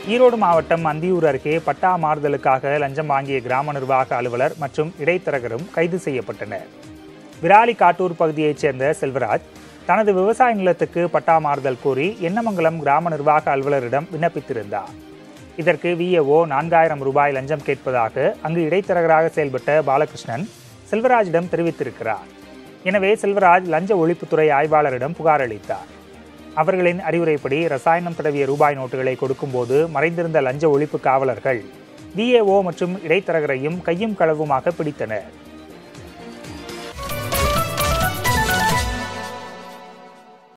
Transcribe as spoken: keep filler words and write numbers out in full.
ஈரோடு மாவட்டம் அந்தியூர் அருகே பட்டா மாறுதலுக்காக லஞ்சம் வாங்கிய கிராம நிர்வாக அலுவலர் மற்றும் இடைத்தரகரும் கைது செய்யப்பட்டனர். விராலி காட்டூர் பகுதியைச் சேர்ந்த செல்வராஜ் தனது விவசாய நிலத்துக்கு பட்டா மாறுதல் கோரி எண்ணமங்கலம் கிராம நிர்வாக அலுவலரிடம் விண்ணப்பித்திருந்தார். இதற்கு விஏஓ நான்காயிரம் ரூபாய் லஞ்சம் கேட்பதாக அங்கு இடைத்தரகராக செயல்பட்ட பாலகிருஷ்ணன் செல்வராஜிடம் தெரிவித்திருக்கிறார். எனவே செல்வராஜ் லஞ்ச ஒழிப்புத்துறை ஆய்வாளரிடம் புகார் அளித்தார். அவர்களின் அறிவுரைப்படி ரசாயனம் தடவிய ரூபாய் நோட்டுகளை கொடுக்கும்போது மறைந்திருந்த லஞ்ச ஒழிப்பு காவலர்கள் விஏஓ மற்றும் இடைத்தரகரையும் கையும் களவுமாக பிடித்தனர்.